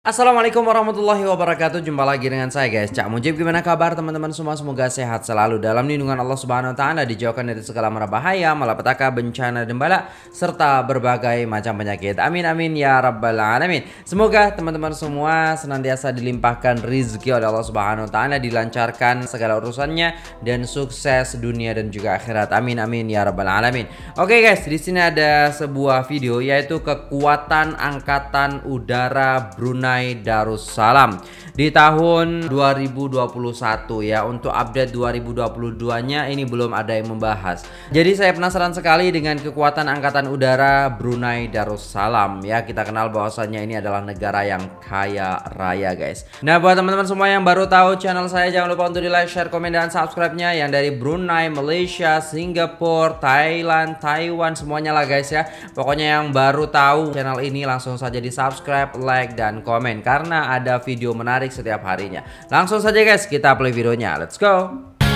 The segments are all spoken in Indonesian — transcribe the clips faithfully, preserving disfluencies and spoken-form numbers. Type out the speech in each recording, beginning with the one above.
Assalamualaikum warahmatullahi wabarakatuh. Jumpa lagi dengan saya guys, Cak Mujib. Gimana kabar teman-teman semua? Semoga sehat selalu dalam lindungan Allah Subhanahu wa taala, dijauhkan dari segala mara bahaya, malapetaka, bencana dan bala serta berbagai macam penyakit. Amin amin ya rabbal alamin. Semoga teman-teman semua senantiasa dilimpahkan rizki oleh Allah Subhanahu wa taala, dilancarkan segala urusannya dan sukses dunia dan juga akhirat. Amin amin ya rabbal alamin. Oke guys, di sini ada sebuah video yaitu kekuatan angkatan udara Brunei Darussalam di tahun dua ribu dua puluh satu ya. Untuk update dua ribu dua puluh dua nya ini belum ada yang membahas. Jadi saya penasaran sekali dengan kekuatan angkatan udara Brunei Darussalam ya. Kita kenal bahwasannya ini adalah negara yang kaya raya guys. Nah, buat teman-teman semua yang baru tahu channel saya, jangan lupa untuk di like, share, komen, dan subscribe-nya. Yang dari Brunei, Malaysia, Singapura, Thailand, Taiwan, semuanya lah guys ya. Pokoknya yang baru tahu channel ini langsung saja di subscribe, like, dan komen, karena ada video menarik setiap harinya. Langsung saja guys, kita play videonya. Let's go.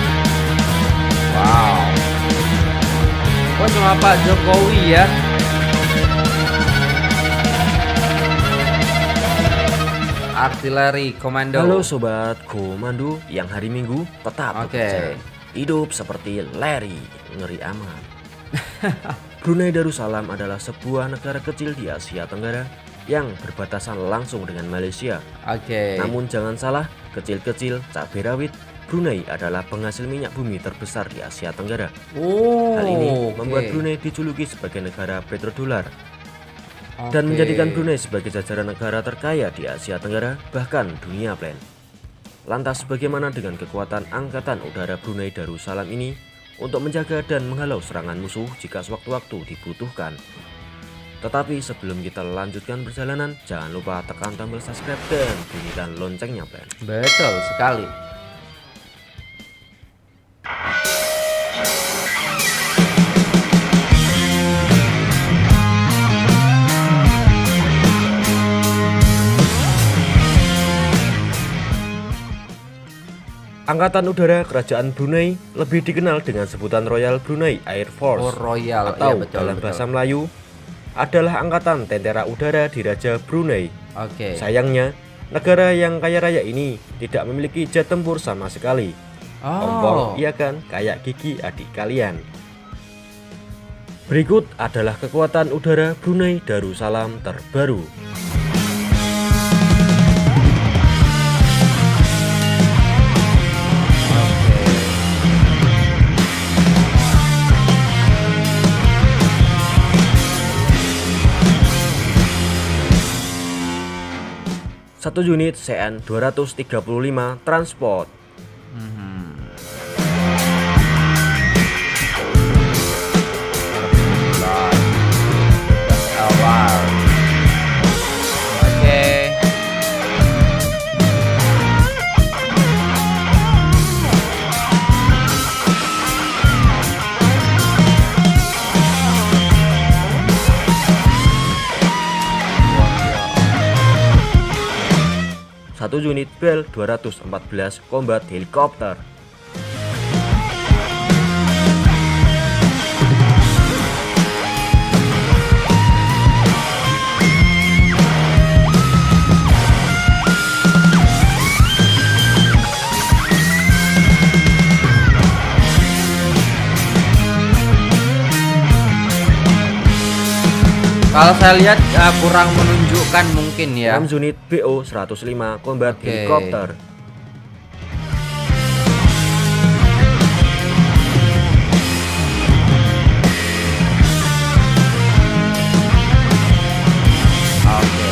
Wow. Kok cuma Pak Jokowi ya? Artileri Komando. Halo sobat komando yang hari Minggu tetap Oke. bekerja. Hidup seperti Larry, ngeri aman. Brunei Darussalam adalah sebuah negara kecil di Asia Tenggara yang berbatasan langsung dengan Malaysia. Oke. Namun jangan salah, kecil-kecil cabai rawit, Brunei adalah penghasil minyak bumi terbesar di Asia Tenggara. Oh, Hal ini oke. membuat Brunei dijuluki sebagai negara petrodolar Oke. dan menjadikan Brunei sebagai jajaran negara terkaya di Asia Tenggara, bahkan dunia plan. Lantas bagaimana dengan kekuatan angkatan udara Brunei Darussalam ini untuk menjaga dan menghalau serangan musuh jika sewaktu-waktu dibutuhkan? Tetapi sebelum kita lanjutkan perjalanan, jangan lupa tekan tombol subscribe dan bunyikan loncengnya plan. Betul sekali. Angkatan Udara Kerajaan Brunei lebih dikenal dengan sebutan Royal Brunei Air Force Oh, Royal. atau Iya, betul, dalam betul. bahasa Melayu adalah Angkatan Tentara Udara Diraja Brunei. Oke. Sayangnya, negara yang kaya raya ini tidak memiliki jet tempur sama sekali. Oh. Ompong, iya kan? Kayak gigi adik kalian. Berikut adalah kekuatan udara Brunei Darussalam terbaru. Satu unit C N dua ratus tiga puluh lima transport. Mhm. Awal. Oke. Satu unit Bell dua ratus empat belas combat helikopter. Kalau saya lihat uh, kurang menunjukkan mungkin ya. enam unit B O seratus lima combat Oke. helikopter. Oke.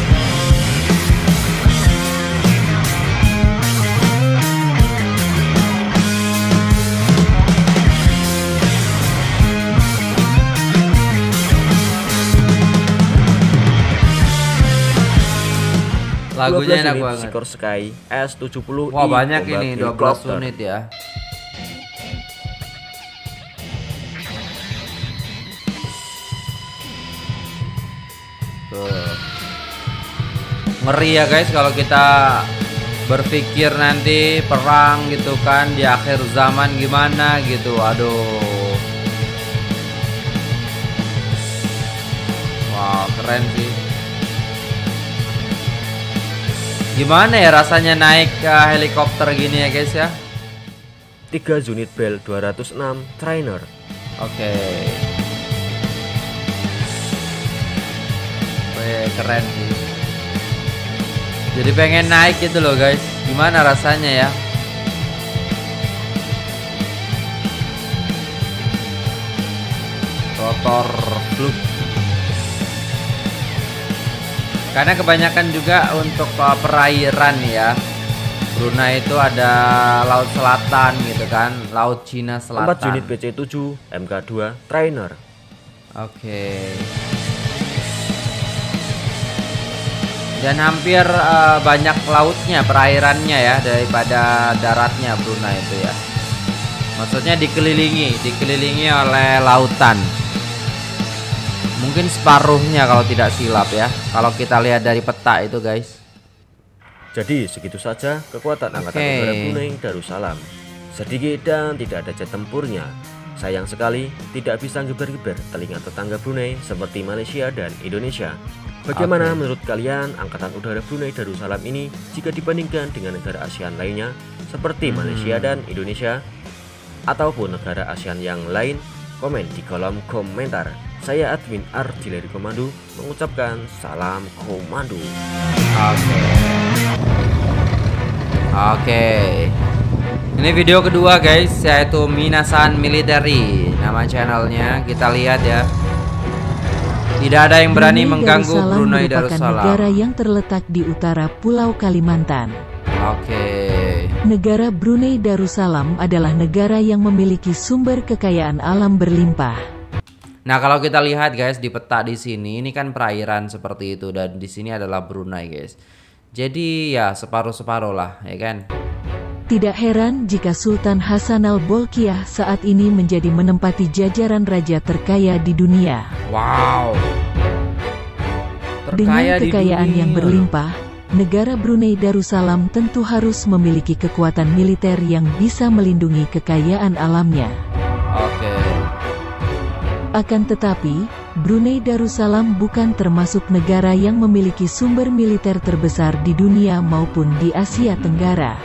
Lagunya enak banget. Seekor Sky S tujuh puluh I Wah, banyak combat ini dua belas helikopter. unit ya. Tuh. Ngeri ya guys kalau kita berpikir nanti perang gitu kan di akhir zaman gimana gitu. Aduh. Wow, keren sih. Gimana ya rasanya naik ke helikopter gini ya guys ya? tiga unit Bell dua ratus enam trainer. Oke. Wih, keren sih. Jadi pengen naik gitu loh guys. Gimana rasanya ya? Rotor fluk. Karena kebanyakan juga untuk uh, perairan ya. Brunei itu ada laut selatan gitu kan, laut Cina Selatan. empat unit B C tujuh M K dua trainer. Oke. Dan hampir uh, banyak lautnya, perairannya ya daripada daratnya Brunei itu ya. Maksudnya dikelilingi, dikelilingi oleh lautan. Mungkin separuhnya kalau tidak silap ya. Kalau kita lihat dari peta itu guys. Jadi segitu saja kekuatan Angkatan Oke. Udara Brunei Darussalam. Sedikit dan tidak ada jet tempurnya. Sayang sekali tidak bisa geber-geber telinga tetangga Brunei seperti Malaysia dan Indonesia. Bagaimana Oke. menurut kalian Angkatan Udara Brunei Darussalam ini jika dibandingkan dengan negara ASEAN lainnya seperti Hmm. Malaysia dan Indonesia ataupun negara ASEAN yang lain? Komen di kolom komentar. Saya admin Artileri Komando mengucapkan salam komando. Oke. Oke. Ini video kedua guys, yaitu Minasan Military. Nama channelnya kita lihat ya. Tidak ada yang berani Brunei mengganggu Darussalam Brunei merupakan Darussalam. negara yang terletak di utara Pulau Kalimantan. Oke. Negara Brunei Darussalam adalah negara yang memiliki sumber kekayaan alam berlimpah. Nah, kalau kita lihat guys di peta di sini, ini kan perairan seperti itu dan di sini adalah Brunei guys. Jadi ya separuh-separuh lah, ya kan? Tidak heran jika Sultan Hasan al-Bolkiah saat ini menjadi menempati jajaran raja terkaya di dunia. Wow. Dengan Terkaya di kekayaan dunia. yang berlimpah, negara Brunei Darussalam tentu harus memiliki kekuatan militer yang bisa melindungi kekayaan alamnya. Oke. Akan tetapi, Brunei Darussalam bukan termasuk negara yang memiliki sumber militer terbesar di dunia maupun di Asia Tenggara.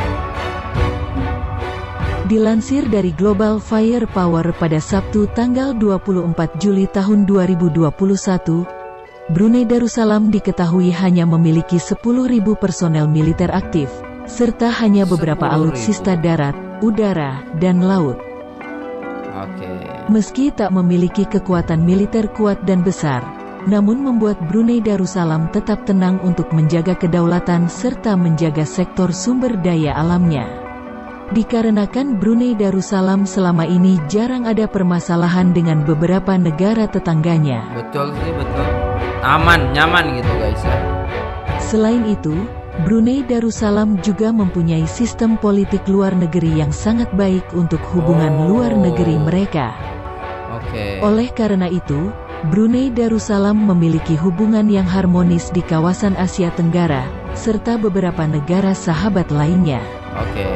Dilansir dari Global Firepower pada Sabtu tanggal dua puluh empat Juli tahun dua ribu dua puluh satu, Brunei Darussalam diketahui hanya memiliki sepuluh ribu personel militer aktif, serta hanya beberapa sepuluh ribu. alutsista darat, udara, dan laut. Oke. Meski tak memiliki kekuatan militer kuat dan besar, namun membuat Brunei Darussalam tetap tenang untuk menjaga kedaulatan serta menjaga sektor sumber daya alamnya. Dikarenakan Brunei Darussalam selama ini jarang ada permasalahan dengan beberapa negara tetangganya. Betul sih, betul. Aman, nyaman gitu guys ya. Selain itu, Brunei Darussalam juga mempunyai sistem politik luar negeri yang sangat baik untuk hubungan Oh. luar negeri mereka. Oke. Oleh karena itu, Brunei Darussalam memiliki hubungan yang harmonis di kawasan Asia Tenggara, serta beberapa negara sahabat lainnya. Oke.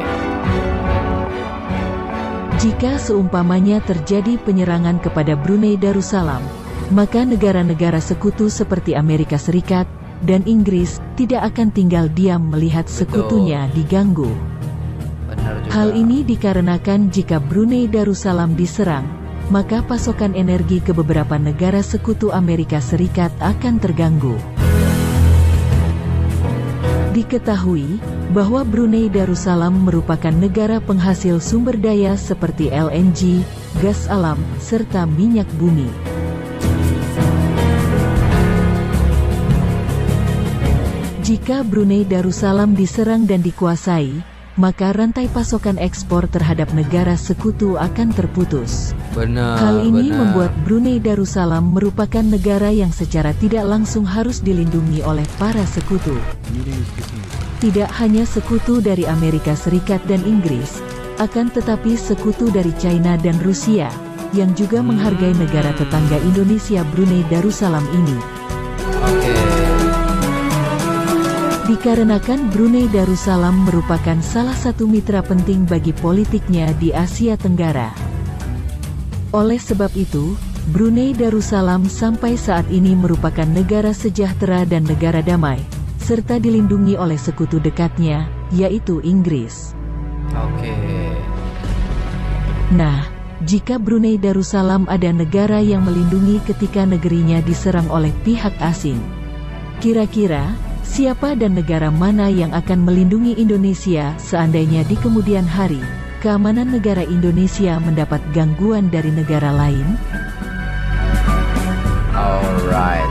Jika seumpamanya terjadi penyerangan kepada Brunei Darussalam, maka negara-negara sekutu seperti Amerika Serikat dan Inggris tidak akan tinggal diam melihat sekutunya diganggu. Benar juga. Hal ini dikarenakan jika Brunei Darussalam diserang, maka pasokan energi ke beberapa negara sekutu Amerika Serikat akan terganggu. Diketahui bahwa Brunei Darussalam merupakan negara penghasil sumber daya seperti L N G, gas alam, serta minyak bumi. Jika Brunei Darussalam diserang dan dikuasai, maka rantai pasokan ekspor terhadap negara sekutu akan terputus. Benar. Hal ini benar. membuat Brunei Darussalam merupakan negara yang secara tidak langsung harus dilindungi oleh para sekutu. Tidak hanya sekutu dari Amerika Serikat dan Inggris, akan tetapi sekutu dari China dan Rusia, yang juga Hmm. menghargai negara tetangga Indonesia Brunei Darussalam ini. Oke. Dikarenakan Brunei Darussalam merupakan salah satu mitra penting bagi politiknya di Asia Tenggara. Oleh sebab itu, Brunei Darussalam sampai saat ini merupakan negara sejahtera dan negara damai, serta dilindungi oleh sekutu dekatnya, yaitu Inggris. Oke. Nah, jika Brunei Darussalam ada negara yang melindungi ketika negerinya diserang oleh pihak asing, kira-kira siapa dan negara mana yang akan melindungi Indonesia seandainya di kemudian hari keamanan negara Indonesia mendapat gangguan dari negara lain? Alright.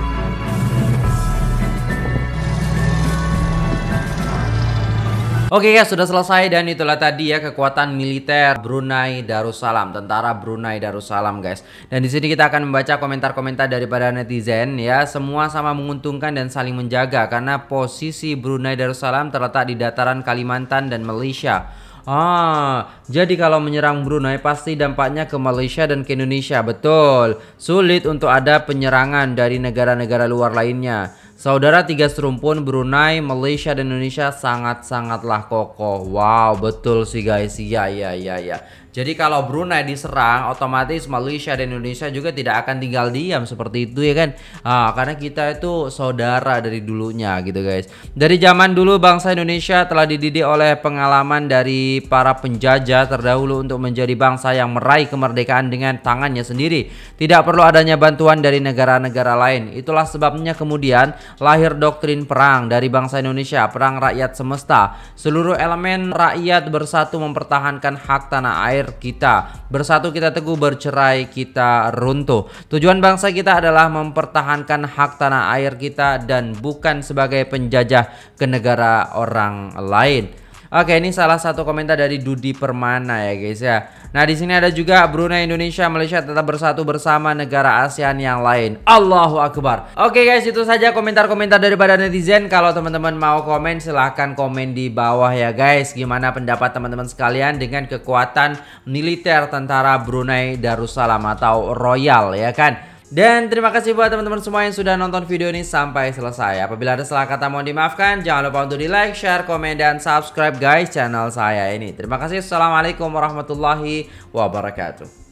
Oke guys, sudah selesai dan itulah tadi ya kekuatan militer Brunei Darussalam, tentara Brunei Darussalam guys. Dan di sini kita akan membaca komentar-komentar daripada netizen ya. Semua sama menguntungkan dan saling menjaga karena posisi Brunei Darussalam terletak di dataran Kalimantan dan Malaysia. Ah, jadi kalau menyerang Brunei pasti dampaknya ke Malaysia dan ke Indonesia. Betul. Sulit untuk ada penyerangan dari negara-negara luar lainnya. Saudara tiga serumpun Brunei, Malaysia dan Indonesia sangat-sangatlah kokoh. Wow, betul sih guys. Iya, iya, iya, iya. Jadi kalau Brunei diserang, otomatis Malaysia dan Indonesia juga tidak akan tinggal diam seperti itu ya kan. Ah, karena kita itu saudara dari dulunya gitu guys. Dari zaman dulu bangsa Indonesia telah dididik oleh pengalaman dari para penjajah terdahulu untuk menjadi bangsa yang meraih kemerdekaan dengan tangannya sendiri. Tidak perlu adanya bantuan dari negara-negara lain. Itulah sebabnya kemudian lahir doktrin perang dari bangsa Indonesia, perang rakyat semesta. Seluruh elemen rakyat bersatu mempertahankan hak tanah air kita. Bersatu kita teguh, bercerai kita runtuh. Tujuan bangsa kita adalah mempertahankan hak tanah air kita dan bukan sebagai penjajah ke negara orang lain. Oke, ini salah satu komentar dari Dudi Permana ya guys ya. Nah, di sini ada juga Brunei, Indonesia, Malaysia tetap bersatu bersama negara ASEAN yang lain. Allahu Akbar. Oke guys, itu saja komentar-komentar daripada netizen. Kalau teman-teman mau komen silahkan komen di bawah ya guys. Gimana pendapat teman-teman sekalian dengan kekuatan militer tentara Brunei Darussalam atau Royal ya kan? Dan terima kasih buat teman-teman semua yang sudah nonton video ini sampai selesai. Apabila ada salah kata mohon dimaafkan. Jangan lupa untuk di like, share, komen, dan subscribe guys channel saya ini. Terima kasih. Assalamualaikum warahmatullahi wabarakatuh.